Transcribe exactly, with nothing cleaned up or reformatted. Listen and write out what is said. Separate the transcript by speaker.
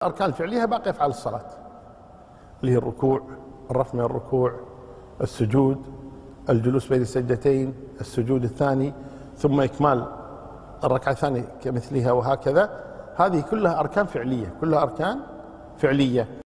Speaker 1: الأركان الفعلية باقي أفعال الصلاة، اللي هي الركوع، الرفع من الركوع، السجود، الجلوس بين السجدتين، السجود الثاني، ثم إكمال الركعة الثانية كمثلها، وهكذا. هذه كلها أركان فعلية، كلها أركان فعلية.